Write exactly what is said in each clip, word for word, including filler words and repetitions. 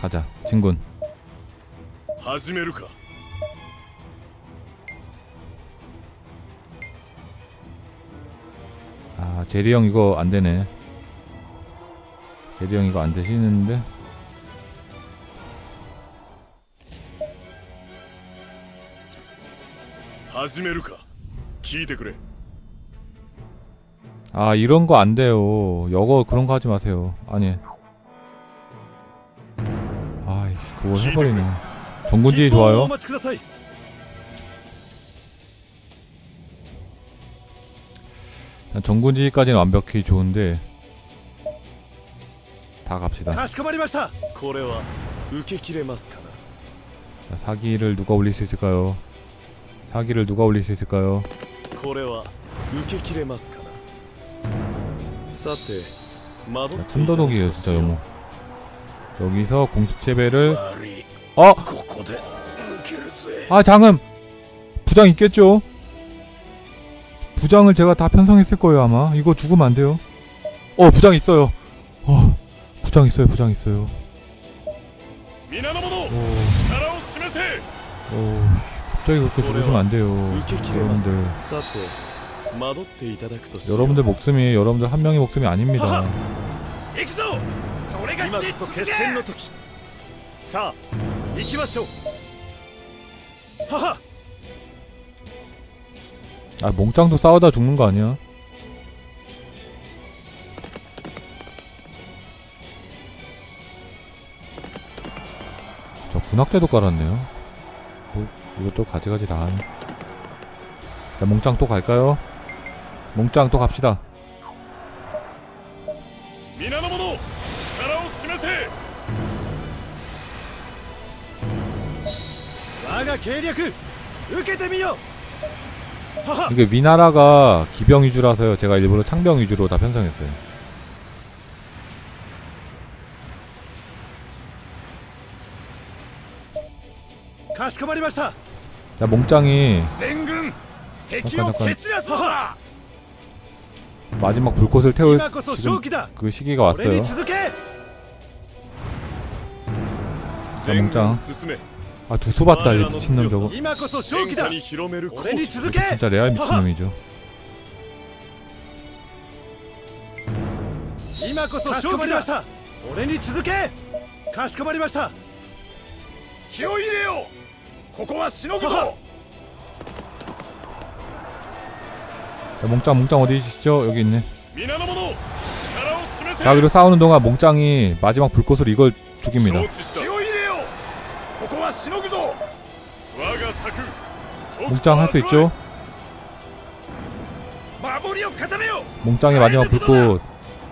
가자. 진군. 아, 제리 형 이거 안 되네. 제리 형 이거 안 되시는데. 아, 이런 거 안 돼요. 여거 그런 거 하지 마세요. 아니. 아이, 그걸 해버리네. 정군지 좋아요. 정군지까지는 완벽히 좋은데 다 갑시다. 자, 사기를 누가 올릴 수 있을까요? 사기를 누가 올릴 수 있을까요? 자, 참도독이에요 진짜 요모. 여기서 공수체배를 어! 아, 장음! 부장 있겠죠? 부장을 제가 다 편성했을 거예요 아마. 이거 죽으면 안 돼요. 어, 부장 있어요. 어, 부장 있어요. 부장 있어요. 오, 오, 갑자기 그렇게 죽으시면 안 돼요. 여러분들. 여러분들 목숨이 여러분들 한 명의 목숨이 아닙니다. 아, 몽짱도 싸우다 죽는 거 아니야? 저 군악대도 깔았네요. 뭐 이것도 가지가지 다 하네. 자, 몽짱 또 갈까요? 몽짱 또 갑시다. 이게 위나라가 기병 위주라서요. 제가 일부러 창병 위주로 다 편성했어요. 자, 몽짱이 잠깐 잠깐 마지막 불꽃을 태울 지금 그 시기가 왔어요. 자, 몽짱. 아, 두수 봤다 이 미친놈 저거. 진짜 레알 미친놈이죠. 자, 몽짱 몽짱 어디 계시죠? 여기 있네. 자, 그리고 싸우는 동안 몽짱이 마지막 불꽃을 이걸 죽입니다. 몽짱 할 수 있죠? 몽짱의 마지막 불꽃.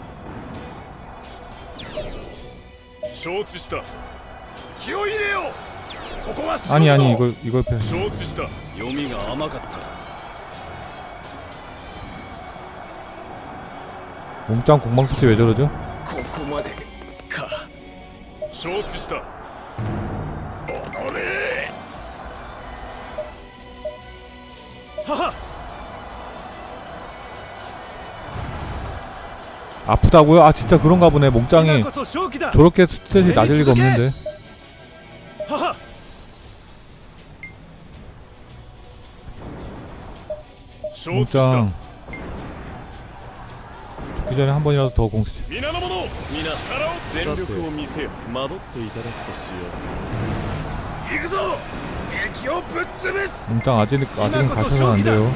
아니 아니 이걸 이걸 패. 몽짱 공방수치 왜 저러죠? 아프다고요? 아, 진짜 그런가 보네. 몽짱이 저렇게 스탯이 낮을 리가 없는데. 몽짱 죽기 전에 한 번이라도 더 공수치. 몽짱 아직, 아직은 가셔서는 안 돼요.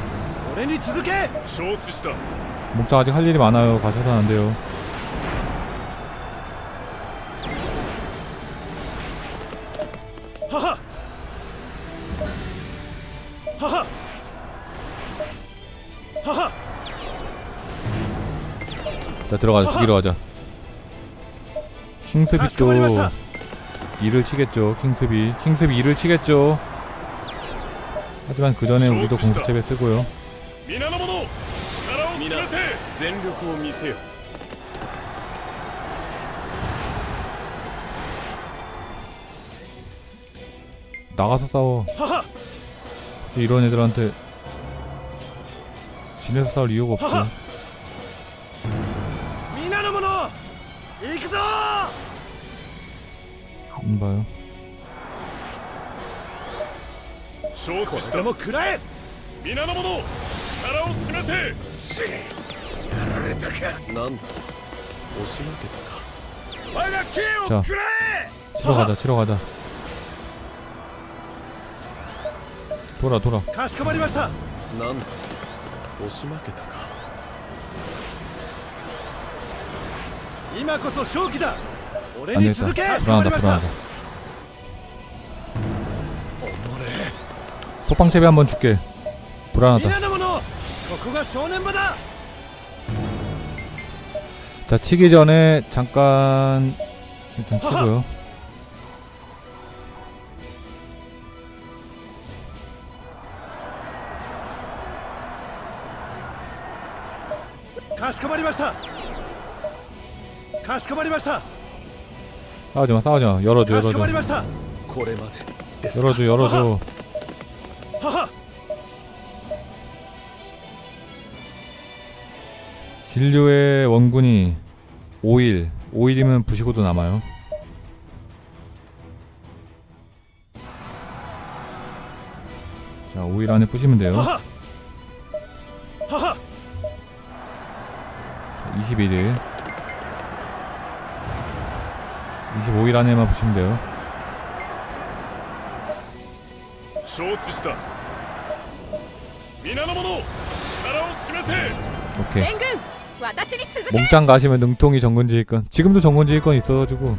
몽짱 아직 할 일이 많아요. 가셔서는 안 돼요. 자, 들어가자. 죽이러 가자. 킹스비 또 일을 치겠죠. 킹스비 킹스비 일을 치겠죠. 하지만 그 전에 우리도 공수체배 쓰고요. 나가서 싸워. 이런 애들한테 지내서 싸울 이유가 없어. 안 봐요. 承知したも食らえ皆の者力を示せしやられたかなんだ押し負けたか我が刑を食らえ 치러 가자 치러 가자. 돌아 돌아. かしこまりましたなんだ押し負けたか今こそ勝機だ俺 안 に 되겠다. 続けかしこま 불안하다 りました 불안하다. 소빵채비 한번 줄게. 불안하다. 皆の者ここが正念場だ 자 치기 전에 잠깐 일단 치고요. かしこまりましたかしこまりました 싸우지마 싸우지마. 열어줘 かしこま 열어줘. りましたこれまでですか 열어줘 열어줘. はは 진료의 원군이 오 일. 오 일이면 부시고도 남아요. 자 오 일 안에 부시면 돼요. はははは 이십일 일. 이십오 일 안에만 부시면 돼요. 承知した皆の者力を示せ 오케이. 援軍私に続け 몽짱 가시면 능통이 정근지휘권. 지금도 정근지휘권 있어가지고.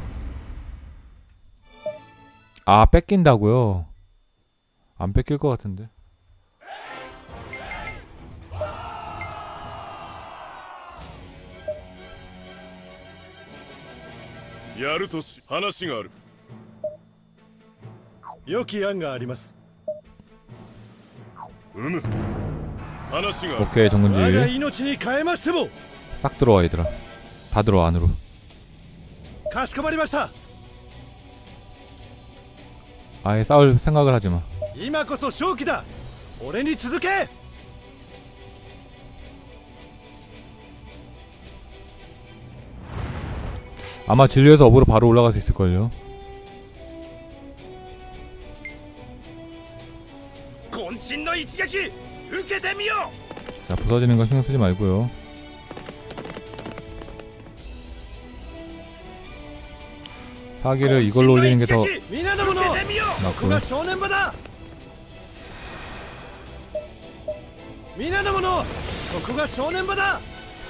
아 뺏긴다고요? 안 뺏길 것 같은데. やるとし話がある良き案がありますうむ話がある 오케이 我が 정근지휘. 命に変えましても 싹 들어와 얘들아. 다 들어와 안으로. かしこまりました 아예 싸울 생각을 하지마. 今こそ勝機だ俺に続け 아마 진료에서 업으로 바로 올라갈 수 있을걸요. 渾身の一撃受けてみよ 자 부서지는 거 신경 쓰지 말고요. 사기를 이걸로 올리는 게 더 皆の者ここが正念場だ皆の者ここが正念場だ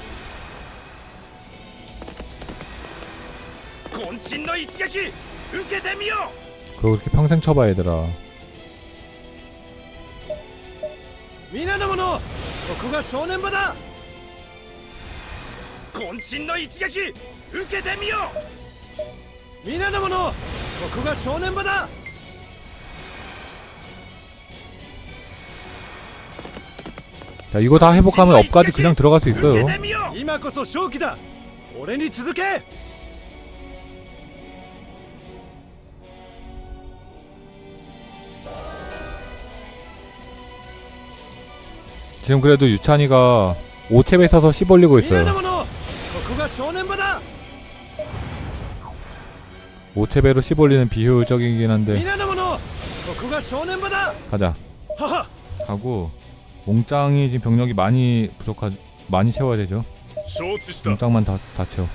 渾身の一撃受けてみよ 그거 그렇게 평생 쳐봐 얘들아. 皆の者ここが正念場だ渾身の一撃受けてみよ皆の者ここが正念場だ 자 이거 다 회복하면 업까지 그냥 들어갈 수 있어요. 今こそ勝機だ俺に続け 지금 그래도 유찬이가 오 챕에 서서 십 올리고 있어요. ここが正念場だ 오 챕으로 십 올리는 비효율적이긴 한데 皆の者ここが正念場だ 가자. はは 하고 몽짱이 지금 병력이 많이 부족하 많이 채워야 되죠. 承知した 몽짱만 다, 다 채워.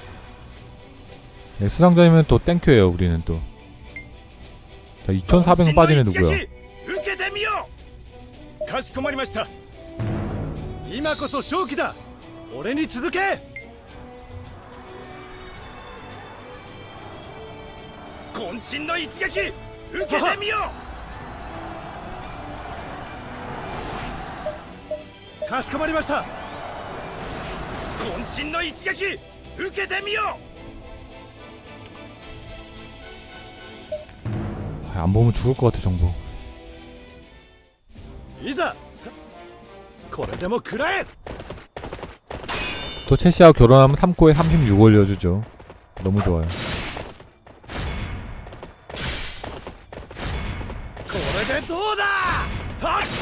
네, 수상전이면 또 땡큐예요 우리는 또. 자 이천사백 명 빠지는 누구야? 受けてみよかしこまりました今こそ勝機だ俺に続け渾身の一撃受けてみよかしこまりました渾身の一撃受けてみよ 아, 안 보면 죽을 것 같아 정보. いざこれでも食らえ 또 채씨하고 결혼하면 삼 코에 삼십육 올려주죠. 너무 좋아요. これでどうだはっ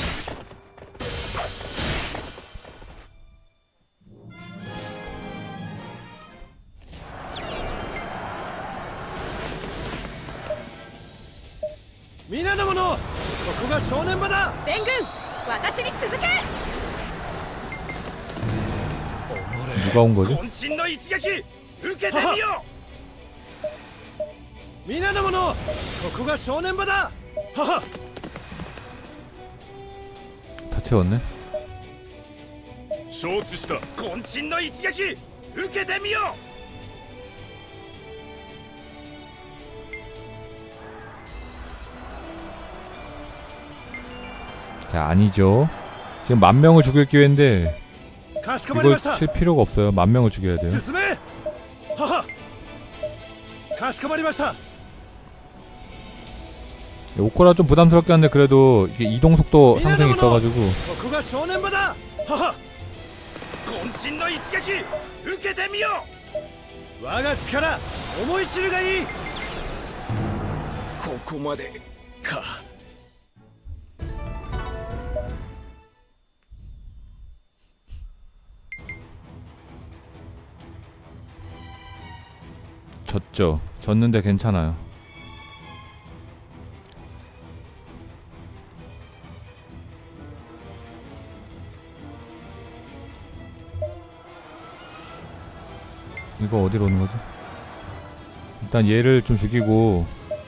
자 皆の者、ここが正念場だ。 全軍私に続け。 누가 온 거지? 渾身の一撃受けてみよう。皆の者、ここが正念場だ。はは。 다 채웠네. 承知した。渾身の一撃受けてみよう。 자, 아니죠. 지금 만 명을 죽일 기회인데 かしこまりま 이걸 した。 칠 필요가 없어요. 만 명을 죽여야 돼요. 進め。はは。かしこまりました。 오코라 좀 부담스럽게 한데 그래도 이게 이동 속도 상승이 있어가지고 ここが正念場だ。はは。渾身の一撃受けてみよう。我が力思い知るがいい。ここまでか。 졌죠. 졌는데 괜찮아요. 이거 어디로 오는 거지? 일단 얘를 좀 죽이고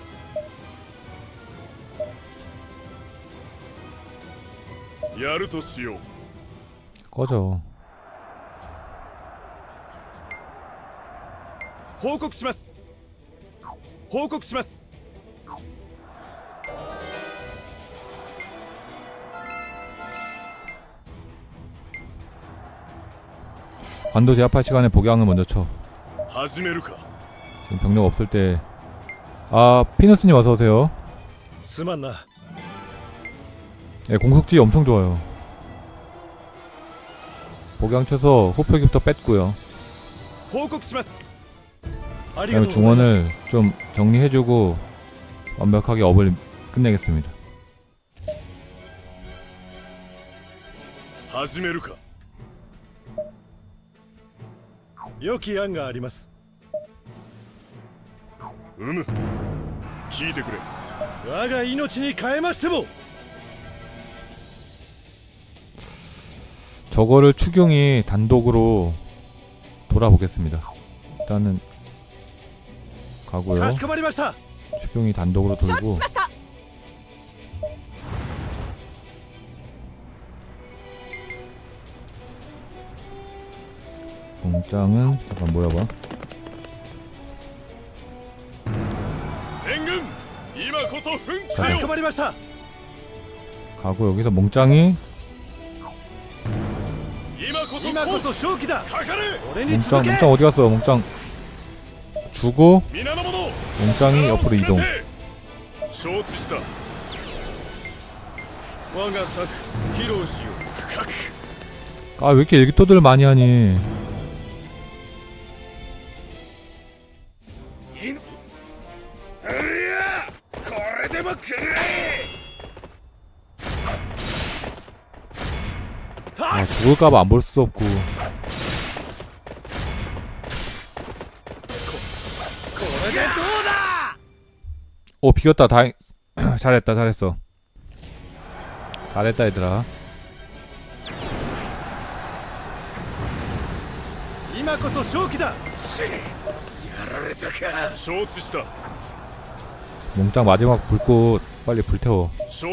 꺼져. 報告します。報告します。 관도 제압할 시간에 복양을 먼저 쳐. 지금 병력 없을 때. 아, 피누스님 어서 오세요. すまんな。 예, 공속지 엄청 좋아요. 복양 쳐서 호표기부터 뺐고요. 報告します。 그다음에 중원을 좀 정리해주고 완벽하게 업을 끝내겠습니다. 始めるか。良き案があります。うむ。聞いてくれ。我が命に変えましても。 저거를 추경이 단독으로 돌아보겠습니다. 일단은 가고요. 추경이 단독으로 돌고. 공장은 잠깐 모여봐. 자, 가고 여기서 몽짱이 몽짱 몽짱 어디 갔어? 몽짱 주고 몽짱이 옆으로 이동. 아, 왜 이렇게 일기토들을 많이 하니? 아, 죽을까봐 안 볼 수 없고. 오, 비겼다. 다행. 잘했다, 잘했어. 잘했다, 얘들아. 몽짱 마지막 불꽃 빨리 불태워.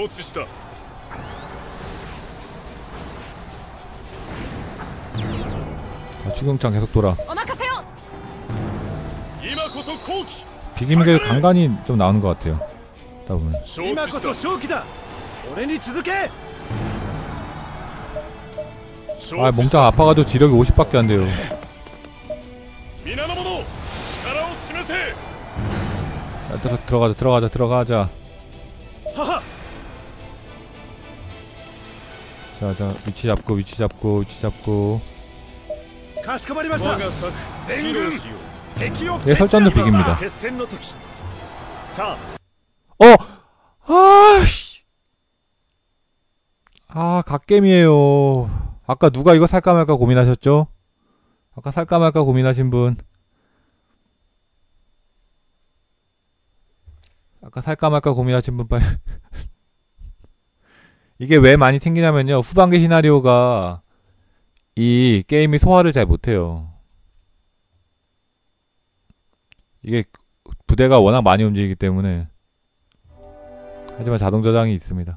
자, 추경장 계속 돌아. 비기미가 간간히 좀 나오는 것 같아요. 따 보면. 아, 몽짱 아파가지고 지력이 오십밖에 안 돼요. 자, 들어, 들어가자, 들어가자, 들어가자. 자, 자, 위치 잡고, 위치 잡고, 위치 잡고. 예, 설전도 비깁니다. 어! 아씨! 아, 갓겜이에요. 아까 누가 이거 살까 말까 고민하셨죠? 아까 살까 말까 고민하신 분. 아까 살까 말까 고민하신 분 빨리 이게 왜 많이 튕기냐면요, 후반기 시나리오가 이 게임이 소화를 잘 못해요. 이게 부대가 워낙 많이 움직이기 때문에. 하지만 자동 저장이 있습니다.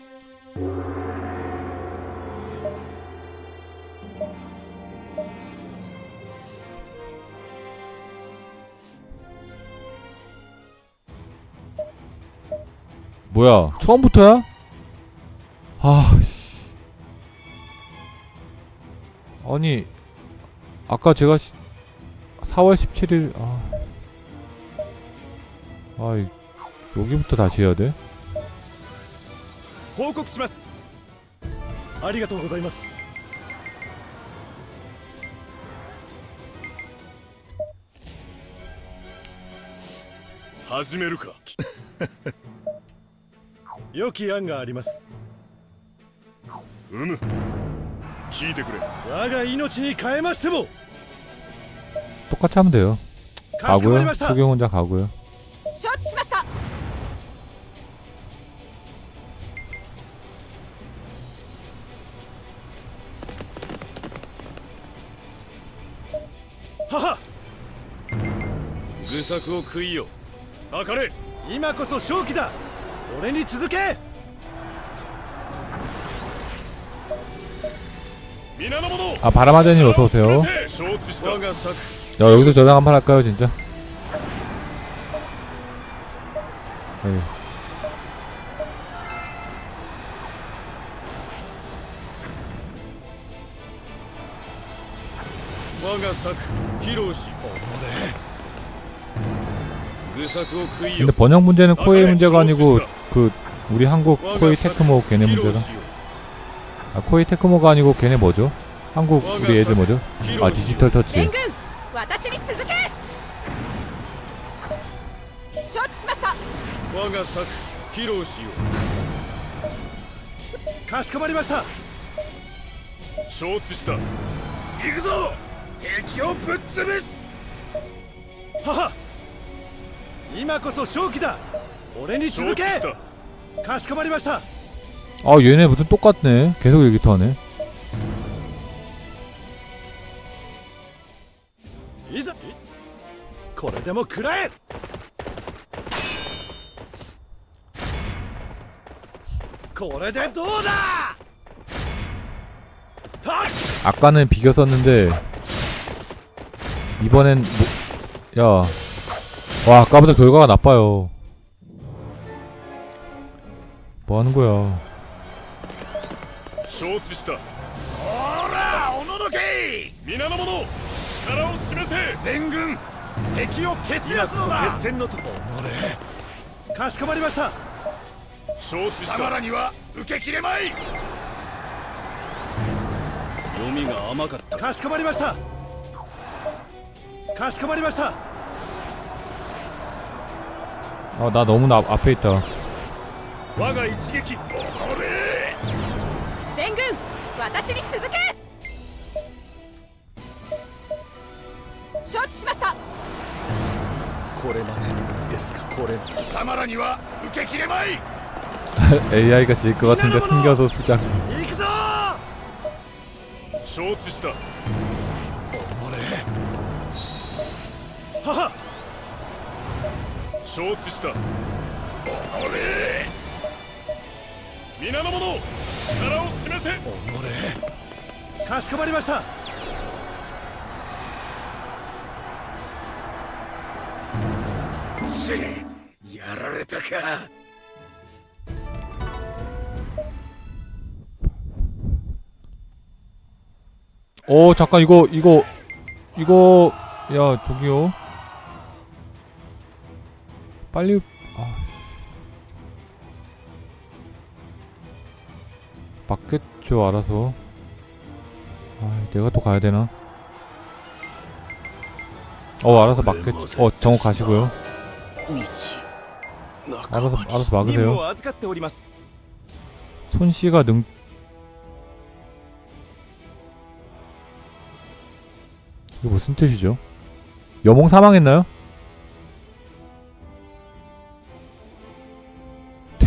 뭐야, 처음부터야? 아, 아니 아까 제가 시, 사월 십칠일 아, 아 여기부터 다시 해야 돼? 報告します。ありがとうございます。始めるか。良き案があります。うむ。聞いてくれ。我が命に変えましても。 똑같이 하면 돼요. かしこまり 가고요. ました。 수경 혼자 가고요. 承知しました。 はは。愚策を食いよ。かかれ。今こそ正気だ。俺に続け。 아, 바라마제님 어서오세요. 야, 여기서 저장 한판 할까요 진짜? 에이. 근데 번역 문제는 코에이 문제가 아니고 그 우리 한국 코에이 테크모 걔네 문제라. 아, 코에이 테크모가 아니고 걔네 뭐죠? 한국 우리 애들 뭐죠? 아, 디지털 터치. 援軍私に続け。承知しました。 我が策披露しよう。かしこまりました。承知した。行くぞ。敵をぶっ潰す。はは。今こそ正気だ。俺に続け。かしこまりました。 아, 얘네 무슨 똑같네. 계속 일기토 하네. 이자. これでも食らえ. 아까는 비겼었는데 이번엔 뭐... 야, 와, 아까보다 결과가 나빠요. 뭐 하는 거야? 承知した。ほら、おののけ。皆の者、力を示せ。全軍、敵を蹴散らすのだ。決戦のと。おのれ。かしこまりました。承知した。貴様らには受けきれまい。読みが甘かった。かしこまりました。かしこまりました。 아, 나 너무 나 앞에 있다. 我が一撃。おのれ。 全軍私に続け。承知しました。 これまでですか。これ貴様らには受けきれまい。 에이아이가 질 것 같은데 튕겨서 수작. 行くぞ。承知した。おのれ。はは。承知した。おのれ。皆の者、力を示せ。おのれ。かしこまりました。ち、やられたか。 어, 잠깐 이거 이거 이거 야, 저기요. 빨리. 아. 맞겠죠, 알아서. 아, 내가 또 가야 되나? 어, 알아서 맞겠죠. 어, 정호 가시고요. 알아서 알아서 막으세요. 손 씨가 능. 이게 무슨 뜻이죠? 여몽 사망했나요?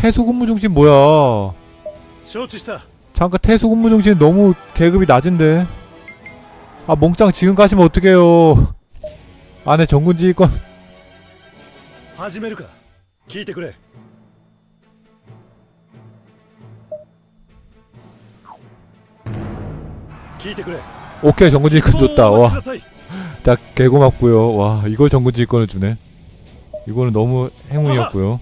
태수 근무 중심 뭐야? 承知した 잠깐 태수 근무 중심 너무 계급이 낮은데. 아 몽짱 지금 가시면 어떡해요. 안에 정군지휘권. 始めるか聞いてくれ聞いてくれ 오케이 정군지휘권 줬다. お待ちく 와 ださい 딱 개고맙고요. 와 이걸 정군지휘권을 주네. 이거는 너무 행운이었고요.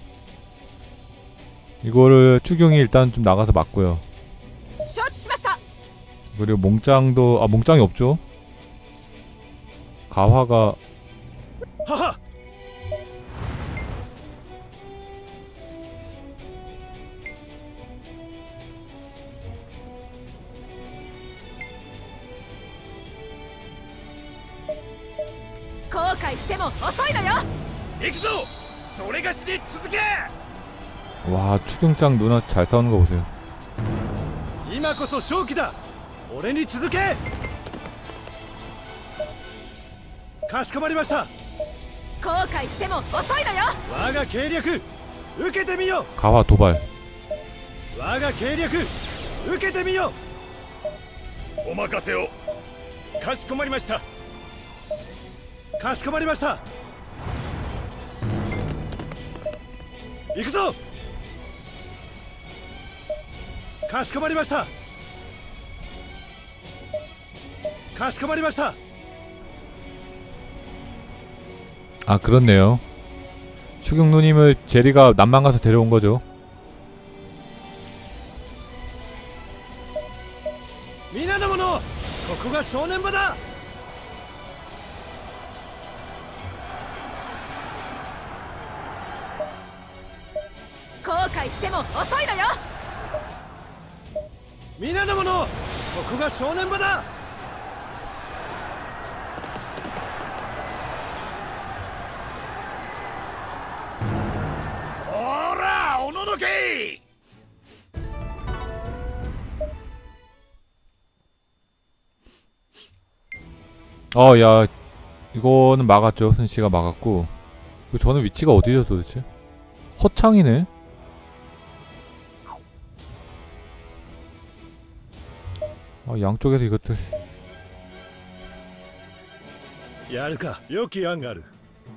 이거를 추경이 일단 좀 나가서 맞고요. 承知しました 그리고 몽짱도 아 몽짱이 없죠. 가화가 はは後悔しても遅いのよ行くぞそれがしに続け 와 추경짱 누나 잘 싸우는 거 보세요. 今こそ勝機だ俺に続けかしこまりました後悔しても遅いのよ我が計略受けてみよ 가화 도발. 我が計略受けてみよお任せをかしこまりましたかしこまりました行くぞかしこまりましたかしこまりました 아 그렇네요. 추경 누님을 제리가 남만 가서 데려온 거죠. 皆の者ここが正念場だ後悔しても遅いのよ皆の者ここが正念場だほらおののけ 어, 야, 이거는 막았죠. 순씨가 막았고. 그리고 저는 위치가 어디죠, 도대체? 허창이네? 아, 양쪽에서 이것들. やるか良き案がある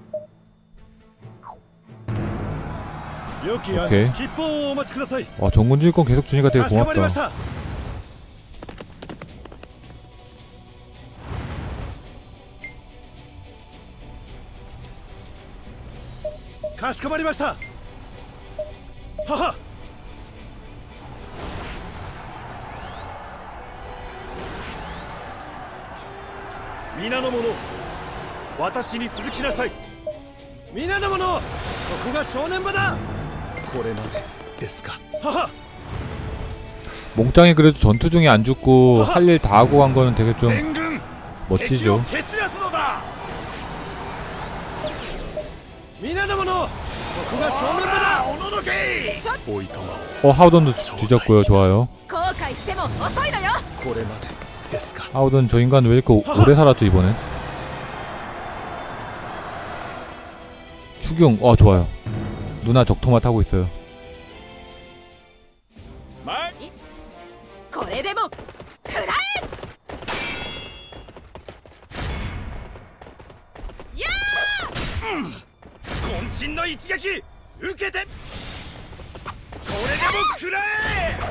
良き案 오케이. 吉報をお待ちください 와, 정군지휘권 계속 주니까 되게 かしこまりまし 고맙다. たかしこまりましたはは皆の者私に続きなさい皆の者ここが正念場だこれまでですかはは 몽짱이 그래도 전투 중에 안 죽고 할 일 다 하고 간 거는 되게 좀 全軍 멋지죠. 敵を蹴散らすのだ皆の者ここが正念場だおののけおいとま 어, 하우던도 뒤- 뒤졌고요. 좋아요. 後悔しても遅いのよこれまでですか 하우던 저 인간 왜 이렇게 오- 오래 살았죠, 이번에? 추경, 어, 좋아요. 누나 적토마 타고 있어요. 前これでも食らえや渾身の一撃受けてこれでも食らえ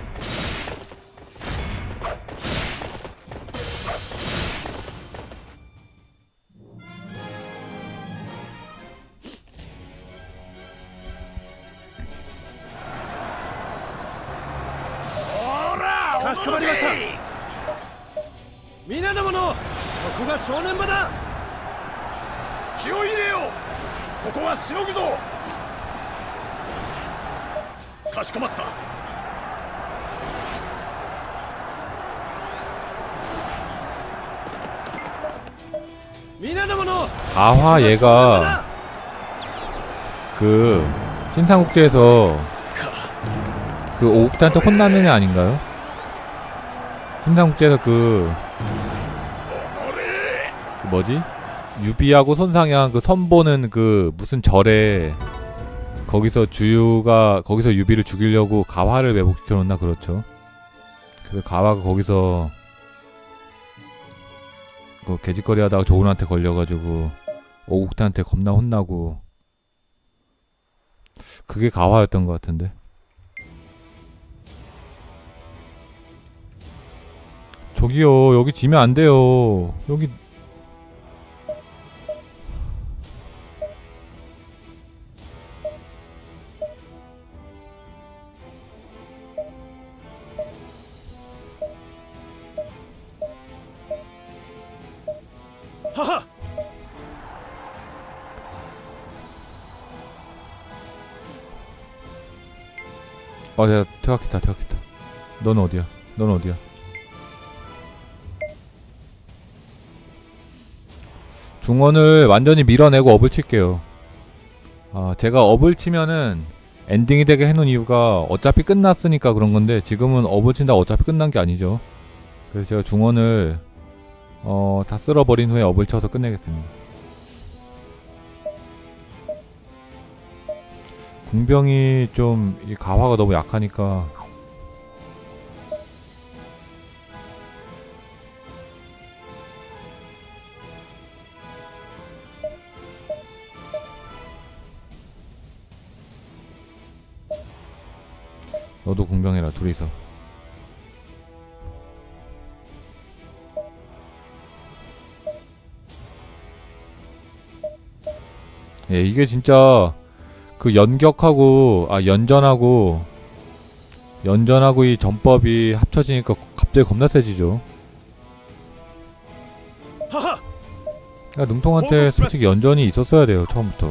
ほらかしこまりました皆の者ここが正念場だ気を入れようここはしのぐぞかしこまった 가화 얘가 그 신상국제에서 그 오국대한테 혼나는 애 아닌가요? 신상국제에서 그, 그 뭐지? 유비하고 손상향 그 선보는 그 무슨 절에 거기서 주유가 거기서 유비를 죽이려고 가화를 매복시켜 놓나 그렇죠. 그래서 가화가 거기서 그 개짓거리 하다가 조은한테 걸려가지고 오국태한테 겁나 혼나고 그게 가화였던 것 같은데. 저기요 여기 지면 안 돼요. 여기 하하. 어 내가 퇴각했다 퇴각했다. 넌 어디야? 넌 어디야? 중원을 완전히 밀어내고 업을 칠게요. 아 제가 업을 치면은 엔딩이 되게 해놓은 이유가 어차피 끝났으니까 그런 건데 지금은 업을 친다고 어차피 끝난 게 아니죠. 그래서 제가 중원을 어 다 쓸어버린 후에 업을 쳐서 끝내겠습니다. 궁병이 좀 이 가화가 너무 약하니까 너도 궁병해라 둘이서. 예 이게 진짜 그 연격하고 아 연전하고 연전하고 이 전법이 합쳐지니까 갑자기 겁나 세지죠. 하하. 그러니까 능통한테 솔직히 연전이 있었어야 돼요 처음부터.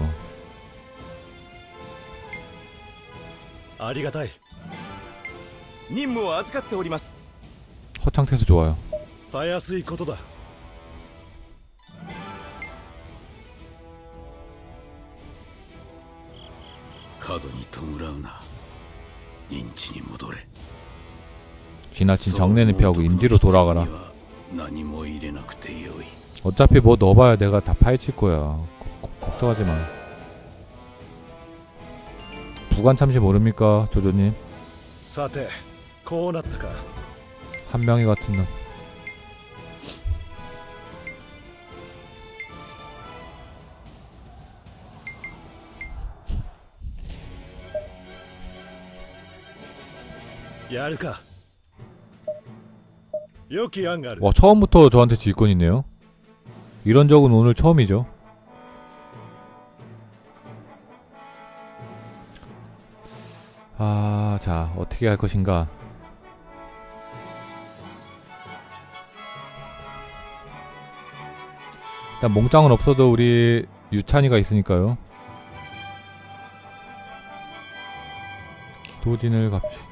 아리가타이. 임무를預かっております. 허창태수 좋아요. たやすいことだ. 지나친 정내는 피하고 인지로 돌아가라. 어차피 뭐 넣어봐야 내가 다 파헤칠 거야. 거, 거, 걱정하지 마. 부관 참시 모릅니까 조조님? 한명희 같은 놈. 와 처음부터 저한테 질권 있네요. 이런 적은 오늘 처음이죠. 아, 자 어떻게 할 것인가. 일단 몽짱은 없어도 우리 유찬이가 있으니까요. 기도진을 갑시다.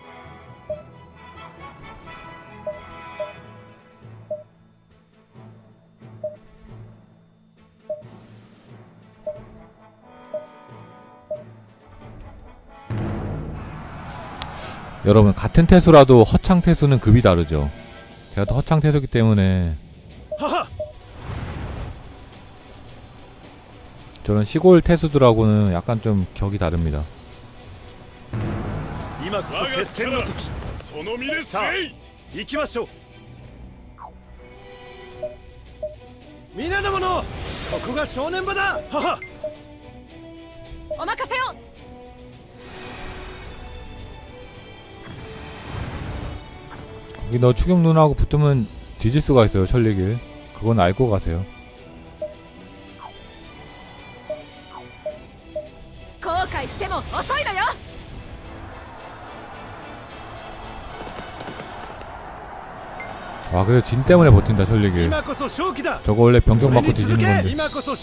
여러분 같은 태수라도 허창 태수는 급이 다르죠. 제가 또 허창 태수기 때문에 저런 시골 태수들하고는 약간 좀 격이 다릅니다. 거기 너 추경 누나하고 붙으면 뒤질 수가 있어요. 천리길. 그건 알고 가세요. 와 그래 진 때문에 버틴다 천리길. 저거 원래 변경 맞고 뒤지는 건데.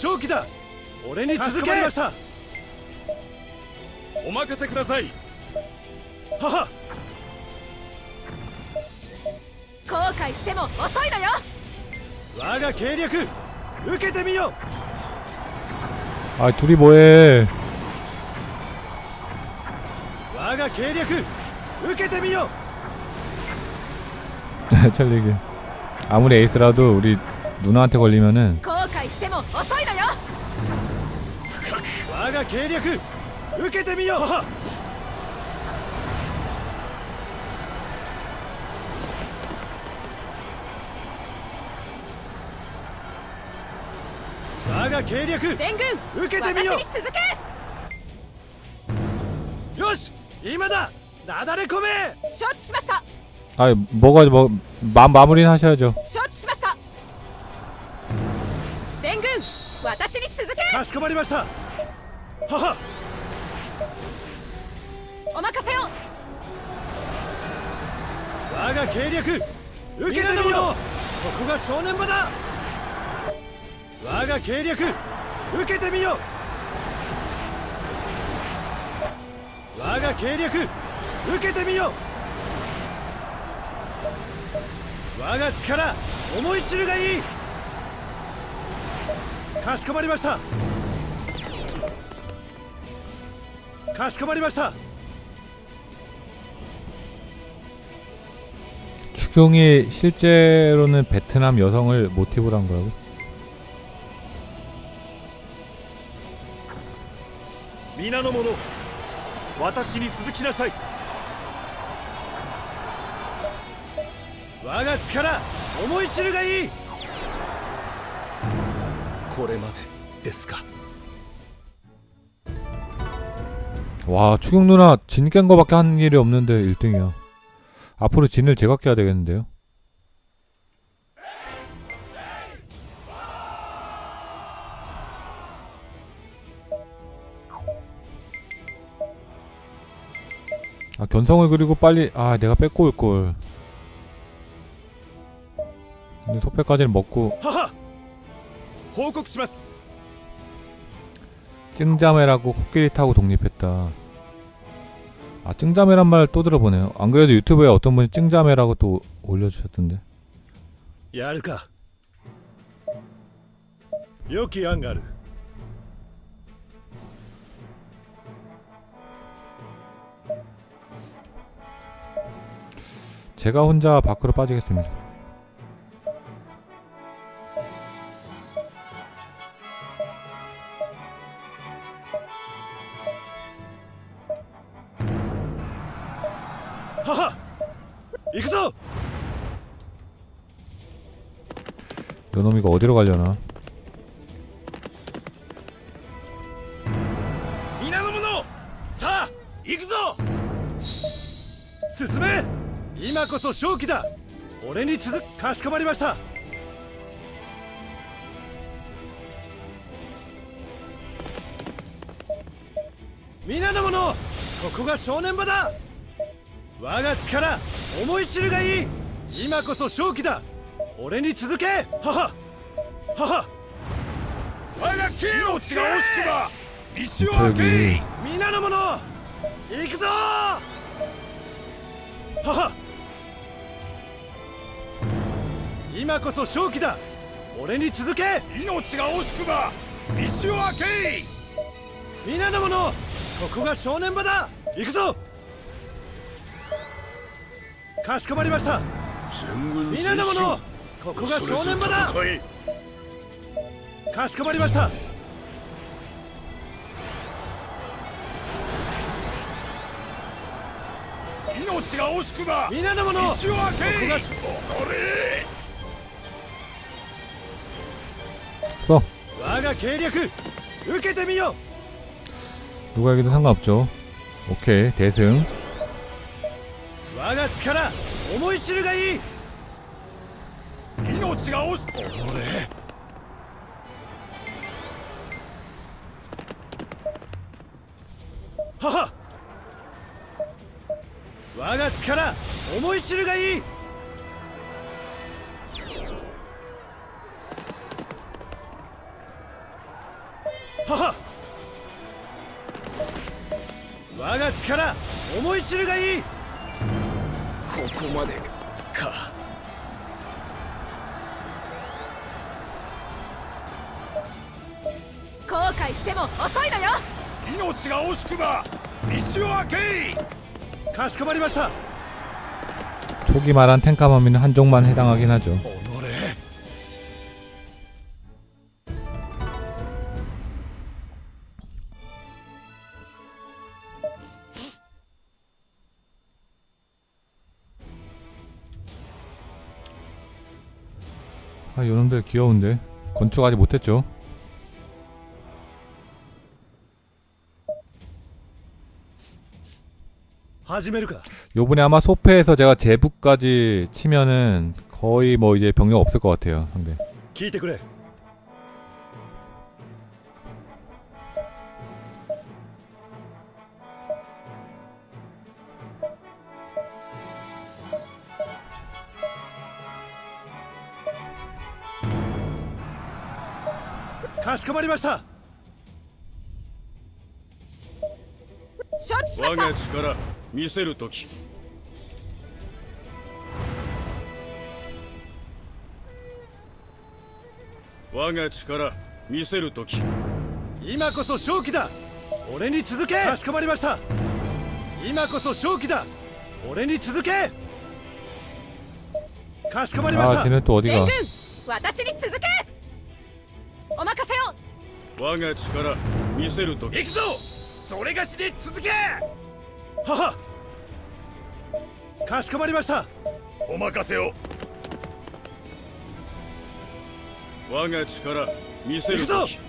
아 둘이 뭐해. 천리길. 아무리 에이스라도 우리 누나한테 걸리면은 受けてみよう。我が計略、 全軍受けてみよう。 私に続け。 よし、今だ。なだれ込め。 承知しました。 아이 뭐가 뭐 마, 마무리는 하셔야죠. 承知しました。全軍私に続け。 かしこまりました。はは。 お任せを。 我が計略、受けてみよう。ここが正念場だ。我が計略、受けてみよう。我が計略、受けてみよう。我が力、思い知るがいい。かしこまりました。かしこまりました。 추경이 실제로는 베트남 여성을 모티브로 한 거라고? 미나노모노, 私に続きなさい。我が力、思い知るがいい。これまでですか。 와, 추경 누나 진 깬 거밖에 한 일이 없는데 일 등이야. 앞으로 진을 제가 깨야 되겠는데요. 아, 견성을 그리고 빨리, 아, 내가 뺏고 올걸. 근데 속패까지는 먹고. 하하!報告します. 찡자매라고 코끼리 타고 독립했다. 아, 찡자매란 말 또 들어보네요. 안 그래도 유튜브에 어떤 분이 찡자매라고 또 올려주셨던데. やるか。良き案がある。 제가 혼자 밖으로 빠지겠습니다. 하하! 行くぞ! 요놈이가 어디로 가려나? 미나노모노! さあ, 行くぞ! 進め! 今こそ勝機だ。俺に続く。かしこまりました。皆の者、ここが正念場だ。我が力、思い知るがいい。今こそ勝機だ。俺に続け。はははは。我が剣を血が惜しくば道を開け。皆の者、行くぞ。はは。 今こそ勝機だ。俺に続け。命が惜しくば道を開け。皆の者、ここが正念場だ。行くぞ。かしこまりました。皆の者、ここが正念場だ。かしこまりました。命が惜しくば皆の者、道を開け。ここが 써. 我が計略受けてみよ。 누가 얘기도 상관없죠. 오케이, 대승. 我が力思い知るがいい。命が惜し俺。はは。我が力思い知るがいい。 はは。我が力思い知るがいい。ここまでか。 後悔しても遅いのよ。 命が惜しくば道を開け。かしこまりました。 초기 말한 탱카마미는 한쪽만 해당하긴 하죠. 아 요놈들 귀여운데 건축 아직 못했죠. 요번에 아마 소패에서 제가 제부까지 치면은 거의 뭐 이제 병력 없을 것 같아요 상대. 가시코마리마시타. 承知しまし我がた。 力見せる時。我が力見せる時。今こそ勝機だ。俺に続け。かしこまりました。今こそ勝機だ。俺に続け。かしこまりまし 아 た。 쟤네 또 全 어디가. 軍私に続け。お任せを。 我が力見せる時。行くぞ。それがしに続け。はは。かしこまりました。お任せを。我が力見せる時。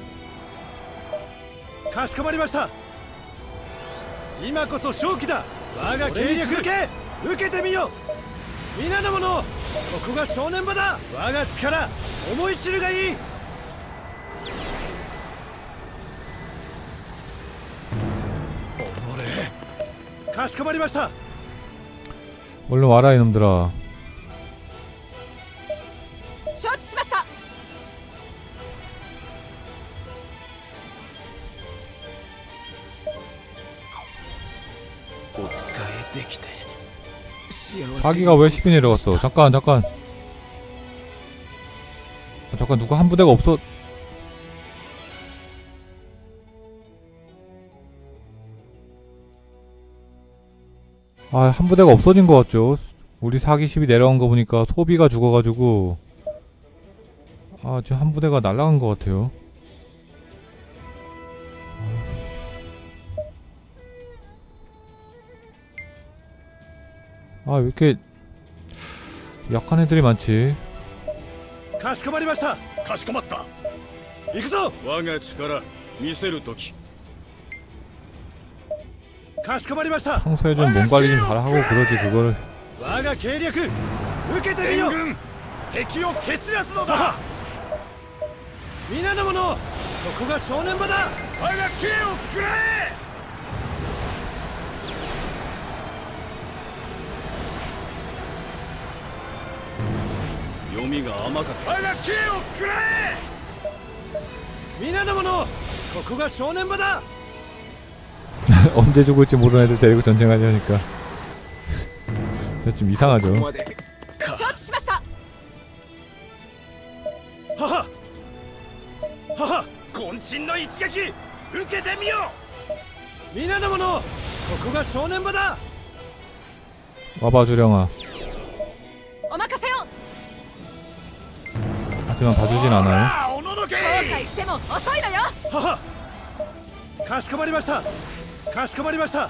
かしこまりました。今こそ勝機だ。我が計略受け受けてみよ。皆の者、ここが正念場だ。我が力思い知るがいい。かしこまりました。 얼른 와라 이놈들아. 承知しました。 お使いできて 자기가 왜 십이 내려갔어? 잠깐 잠깐. 아, 잠깐 누가 한 부대가 없어. 아, 한 부대가 없어진 것 같죠? 우리 사기 십이 내려간 거 보니까 소비가 죽어가지고 아, 지금 한 부대가 날아간 것 같아요. 아, 왜 이렇게 약한 애들이 많지? かしこまりました。かしこまった。行くぞ。我が力見せる時。かしこまりました。 평소에 좀 몸 관리 좀 잘하고 그러지 그거를. 我が計略受けてみよ。敵を蹴散らすのだ。皆の者、ここが正念場だ。我が刑を食らえ。読みが甘かった。我が刑を食らえ。皆の者、ここが正念場だ。 언제 죽을지 모르는 애들 데리고 전쟁하려니까 진짜 좀 이상하죠. 承知しました。 はははは渾身の一撃受けてみよ。皆の者、ここが正念場だ。 와봐 주령아. お任せを。 하지만 봐주진 않아요. 後悔しても遅いのよ。 ははかしこまりました。かしこまりました。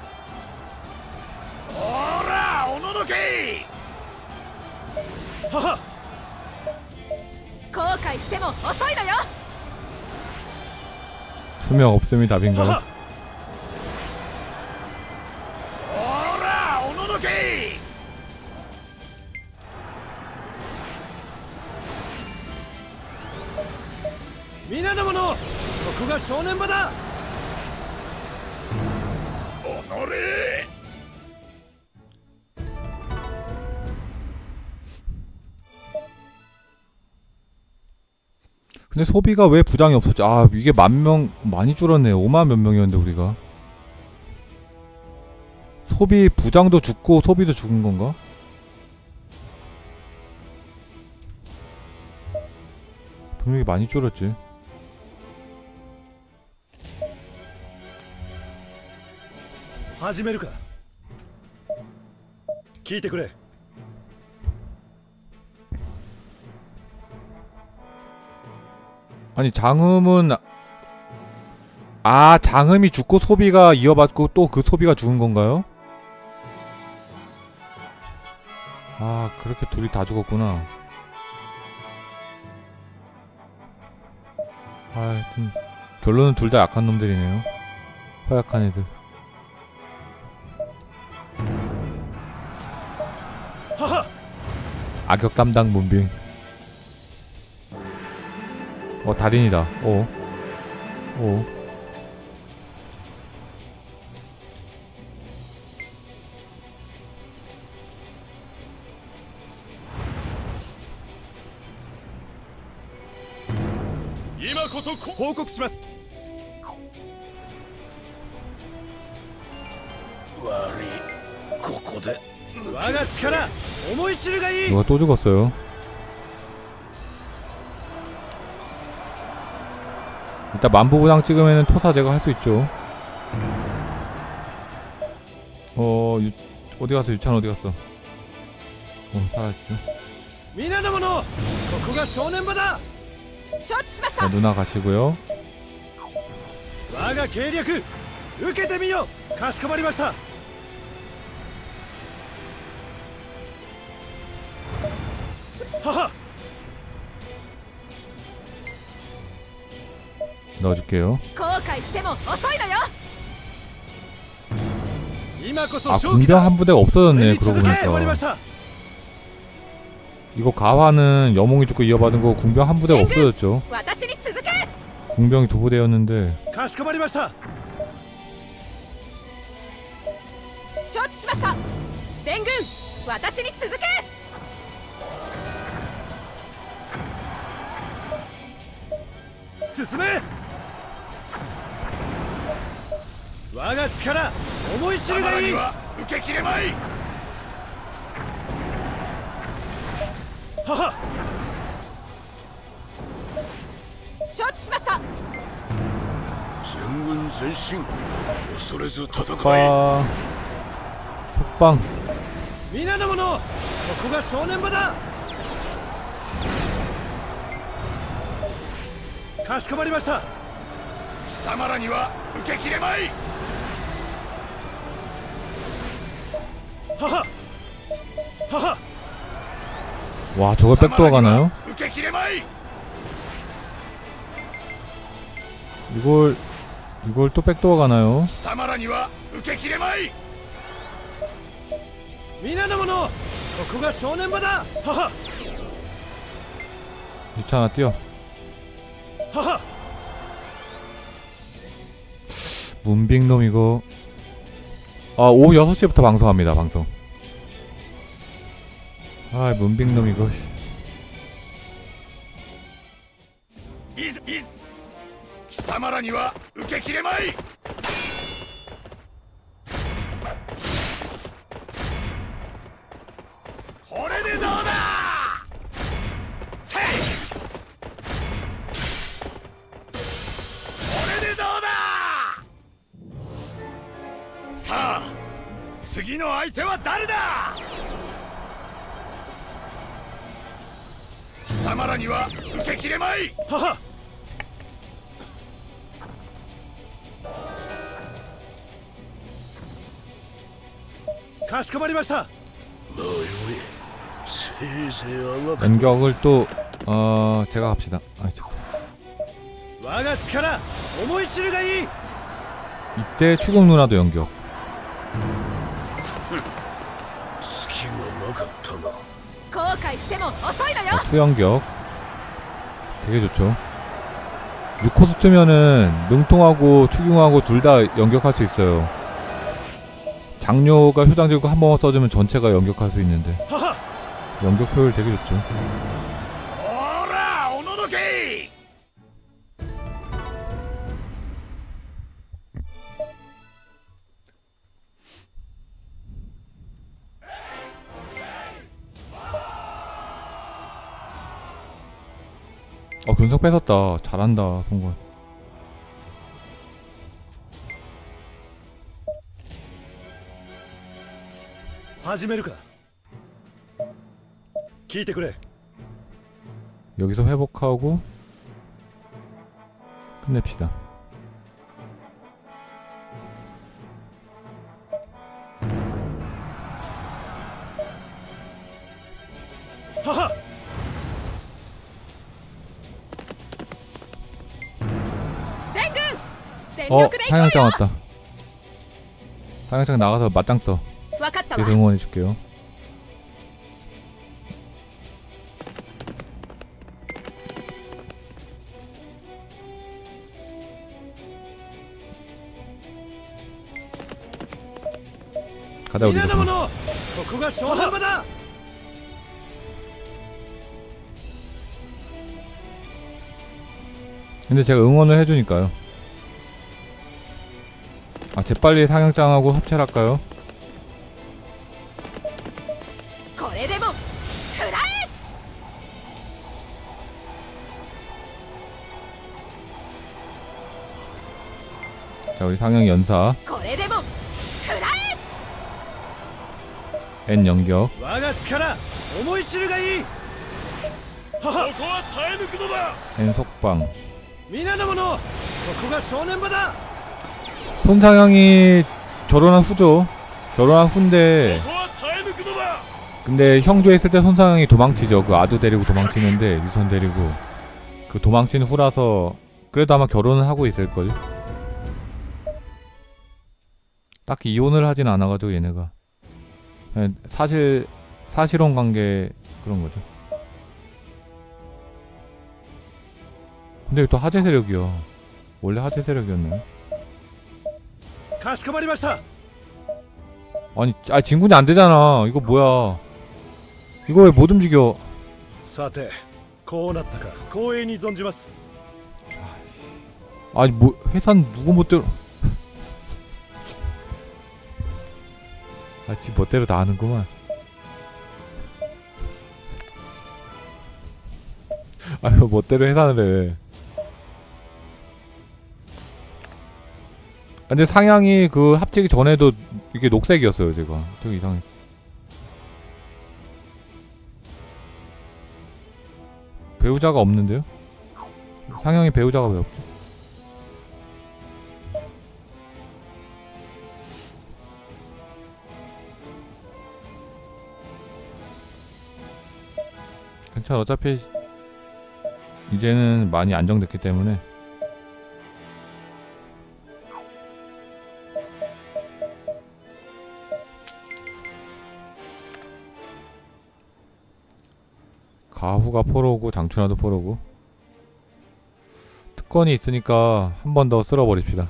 ほらおののけ。はは後悔しても遅いのよ。 수명 없음이 답인가요? ほらおののけ。皆の者、ここが正念場だ。おのれ。 근데 소비가 왜 부장이 없었지? 아, 이게 만 명 많이 줄었네. 오만 몇 명이었는데 우리가. 소비 부장도 죽고 소비도 죽은 건가? 병력이 많이 줄었지. 하지메르까. 聞いてくれ. 아니 장음은 아 장음이 죽고 소비가 이어받고 또 그 소비가 죽은 건가요? 아 그렇게 둘이 다 죽었구나. 하여튼 결론은 둘 다 약한 놈들이네요. 허약한 애들. 하하. 악역 담당 문빙. 어 달인이다. 어. 어. 報告します。悪い、ここで我が力、思い知るがいい。 누가 또 죽었어요. 일단 만부부당 찍으면 토사 제가 할 수 있죠. 어... 유, 어디 갔어? 유찬 어디 갔어? 어 사라졌죠. 미나노모노, ここが正念場だ。 자, 누나 가시고요. 我が計略、受けてみよ。かしこまりました。はは。 넣어줄게요. 아 군병 한 부대가 없어졌네. 그러고 보니까 이거 가화는 여몽이 죽고 이어받은 거 궁병 한 부대가 없어졌죠. 궁병이 두 부대였는데. 빠... 폭방. 미나노모노, ここが正念場だ。かしこまりました。貴様らには受けきれまい。はは。はは。 와 저걸 백도어 가나요? 이걸 이걸 또 백도어 가나요? 유찬아 뛰어. 문빙놈 이거. 아 오후 여섯 시부터 방송합니다. 방송. 아 문빙놈 이거. 자, 次の相手は誰だ。貴様らには受けきれまい。はは。かしこまりました。 연격을 또 어 제가 합시다. 아, 이때 추궁 누나도 연격. 어, 투연격 되게 좋죠. 육 코스 뜨면은 능통하고 추궁하고 둘 다 연격할 수 있어요. 장료가 효장 들고 한 번 써주면 전체가 연격할 수 있는데 연격 효율 되게 좋죠. 어 근성 뺏었다. 잘한다 성권. 여기서 회복하고 끝냅시다. 어 상향장 왔다. 상향장 나가서 맞짱 떠. 分かったわ 뒤에서 응원해줄게요. 가자 우리. 皆の者ここが小半場だ 근데 제가 응원을 해주니까요. 아 재빨리 상향장하고 합체를 할까요? これでも食らえ 자 우리 상향 연사 これでも食らえ N 연격 我が力思い知るがいいここは耐え抜くのだ N 속방. 皆の者ここが正念場だ 손상향이 결혼한 후죠. 결혼한 후인데 ここは耐え抜くのだ 근데 형조에 있을 때 손상향이 도망치죠. 그 아두 데리고 도망치는데 유선 데리고 그 도망친 후라서 그래도 아마 결혼을 하고 있을걸. 딱히 이혼을 하진 않아가지고 얘네가 그냥 사실 사실혼 관계 그런 거죠. 근데 또 하재 세력이요. 원래 하재 세력이었나요? かしこまりました 아니, 아 진군이 안 되잖아. 이거 뭐야? 이거 왜 못 움직여? さてこうなったか光栄に存じます 아니 뭐 회사는 누구 멋대로? 아, 지 멋대로 다 하는구만. 아, 뭐 멋대로 회사를 해. 근데 상향이 그 합치기 전에도 이게 녹색이었어요, 제가. 되게 이상해. 배우자가 없는데요? 상향이 배우자가 왜 없지? 괜찮아, 어차피 이제는 많이 안정됐기 때문에. 가후가 포로고 장춘하도 포로고 특권이 있으니까 한 번 더 쓸어버립시다.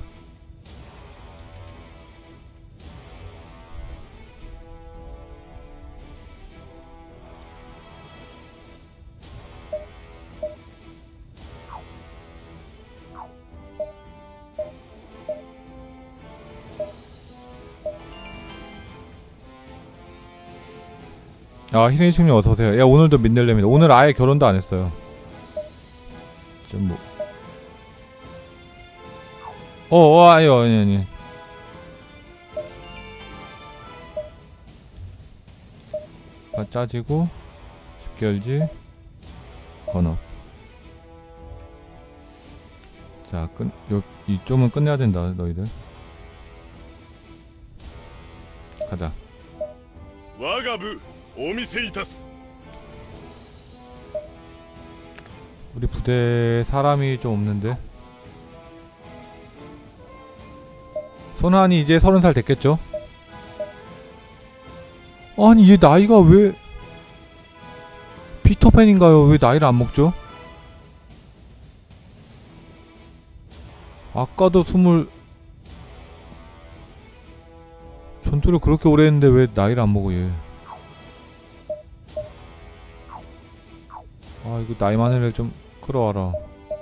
아, 히레이충님 어서오세요. 야, 오늘도 민들레입니다. 오늘 아예 결혼도 안 했어요. 좀 뭐. 어, 어, 아니요, 아니, 아니. 아, 짜지고, 집결지, 번호. 자, 끝, 요, 이쪽은 끝내야 된다, 너희들. 가자. 我が部お見せいたす 우리 부대에 사람이 좀 없는데. 손한이 이제 서른 살 됐겠죠? 아니 얘 나이가 왜 피터팬인가요? 왜 나이를 안 먹죠? 아까도 스물 전투를 그렇게 오래 했는데 왜 나이를 안 먹어 얘. 아 이거 나이 많은 애를 좀 끌어와라.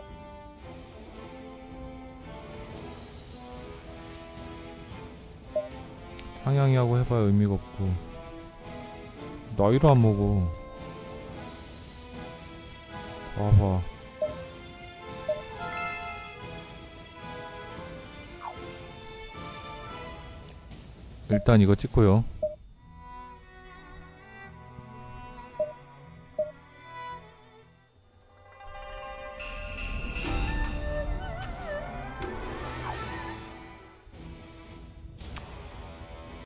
상향이하고 해봐야 의미가 없고 나이를 안 먹어. 봐봐. 일단 이거 찍고요.